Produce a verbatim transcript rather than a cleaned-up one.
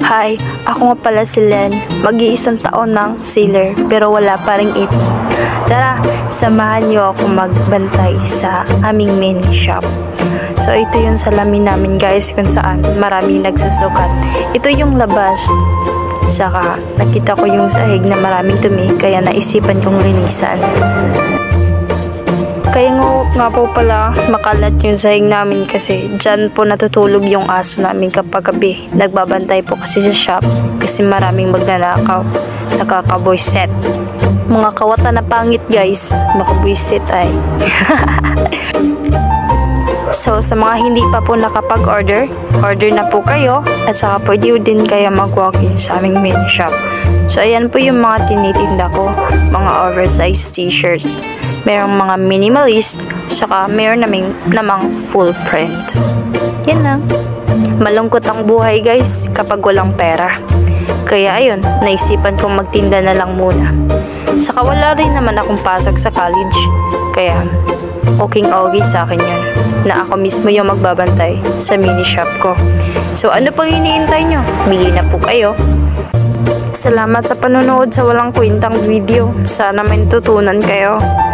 Hi, ako nga pala si Len, mag-iisang taon ng sailor pero wala pa ring ipon. Tara, samahan niyo ako magbantay sa aming mini shop. So ito yung salamin namin guys kung saan marami nagsusukat. Ito yung labas. Saka nakita ko yung sahig na maraming dumi kaya naisipan kong linisan. Kaya nga, nga po pala makalat yung sahig namin kasi dyan po natutulog yung aso namin kapag gabi. Nagbabantay po kasi sa shop kasi maraming magnanakaw. Nakakaboyset. Mga kawatan na pangit guys, makaboyset ay. So sa mga hindi pa po nakapag-order, order na po kayo at saka pwede din kayo mag-walk-in sa aming mini shop. So ayan po yung mga tinitinda ko, mga oversized t-shirts. Merong mga minimalist, saka meron naming namang full print. Yan lang. Malungkot ang buhay guys kapag walang pera. Kaya ayun, naisipan kong magtinda na lang muna. Saka wala rin naman akong pasok sa college. Kaya okay-okay sa akin yun na ako mismo yung magbabantay sa mini shop ko. So ano pang iniintay nyo? Bili na po kayo. Salamat sa panonood sa walang kwentang video. Sana may tutunan kayo.